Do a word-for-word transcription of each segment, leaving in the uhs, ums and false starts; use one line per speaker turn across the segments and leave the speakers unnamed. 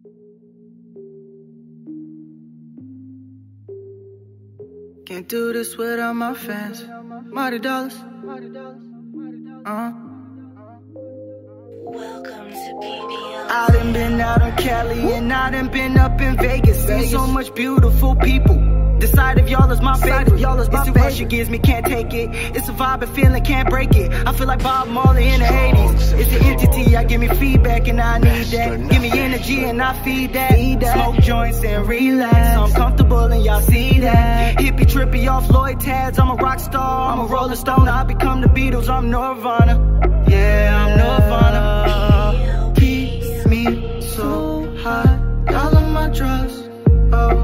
Can't do this without my fans. Mighty Dollars. Uh-huh.
Welcome to P B L.
I done been out on Cali and I done been up in Vegas. Seen so much beautiful people. Decide if y'all is my favorite. Y'all is my favorite. She gives me, can't take it. It's a vibe and feeling, can't break it. I feel like Bob Marley in the eighties. It's an entity, I give me feedback and I need that. Give me energy and I feed that. Smoke joints and relax. I'm comfortable and y'all see that. Hippie trippy off Lloyd Tads. I'm a rock star, I'm a rolling stone. I become the Beatles, I'm Nirvana. Yeah, I'm Nirvana. Keep me so high. Y'all on my drugs. Oh.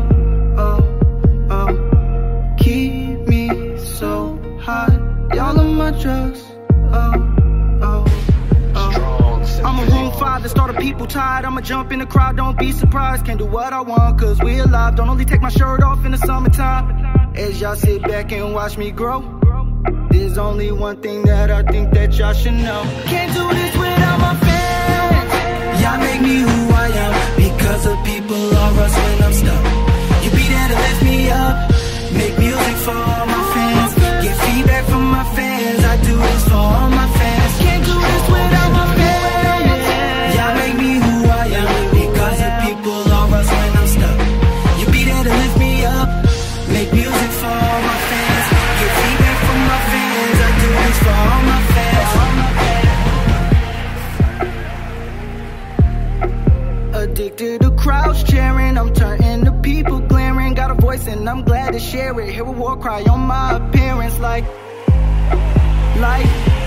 Y'all on my drugs, oh, oh, oh. I'm a room five that start a people tide. I'ma jump in the crowd, don't be surprised. Can't do what I want, cause we alive. Don't only take my shirt off in the summertime. As y'all sit back and watch me grow, there's only one thing that I think that y'all should know. Can't do this without my fans. Y'all make me who I am, because of people all us when I'm stuck. You be there to lift me up, make music for all my fans. Get feedback from my fans, I do this for all my fans. Can't do this without my fans. Y'all make me who I am, because of people all us when I'm stuck. You be there to lift me up, make music for all my fans. Get feedback from my fans, I do this for all my fans. Addicted to crowds cheering, I'm turning to people glaring. Got a voice and I'm glad to share it. Hear a war cry on my appearance like, like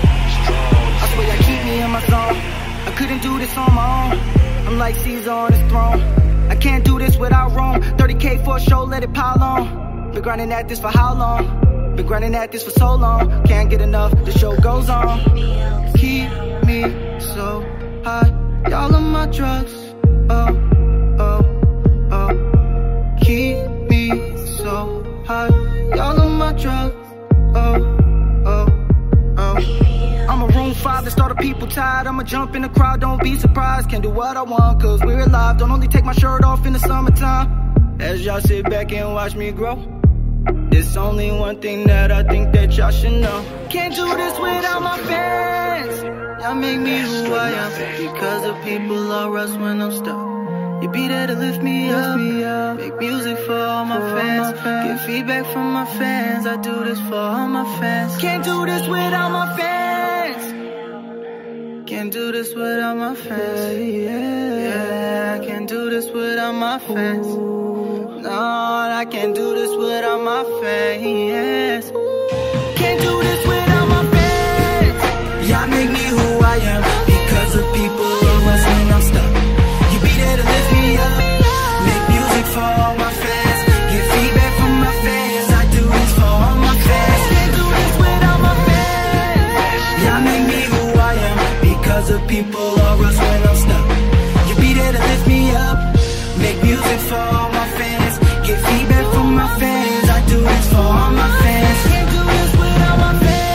I swear y'all keep me in my zone. I couldn't do this on my own. I'm like Caesar on his throne. I can't do this without Rome. thirty K for a show, let it pile on. Been grinding at this for how long? Been grinding at this for so long. Can't get enough, the show goes on. Keep me so high. Y'all on my drugs. Oh, oh, oh. Keep me so high. Y'all on my drugs. Oh, oh, oh. I'm a room five that start a people tide. I'ma jump in the crowd, don't be surprised. Can't do what I want, cause we're alive. Don't only take my shirt off in the summertime. As y'all sit back and watch me grow, there's only one thing that I think that y'all should know. Can't do this without my fans. Y'all make me who I am, because of people all rush when I'm stuck. You be there to lift me up, make music for all my fans. Get feedback from my fans, I do this for all my fans. Can't do this without my fans. Can't do this without my fans. Yeah, I can't do this without my fans. No, I can't do this without my fans. Can't do this without my fans. Y'all make me who I am, because of people who us when I'm stuck. You be there to lift me up, make music for all my fans. Get feedback from my fans, I do this for all my fans. Can't do this without my fans. Y'all make me who I am, because of people all us when I'm stuck. You be there to lift me up, make music for all my fans. Get feedback from my fans, I do this for all my fans. Can't do this without my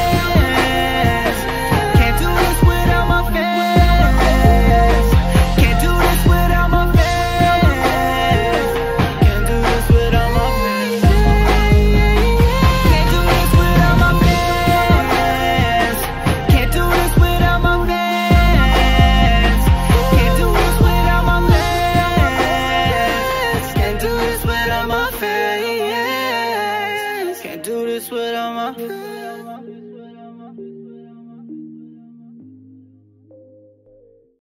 fans. Can't do this without my fans. Can't do this without my fans. Can't do this without my fans. Can't do this without my fans. Can't do this without my fans. Can't do this without my fans. Can't do this without my fans. Can't do this without my fans.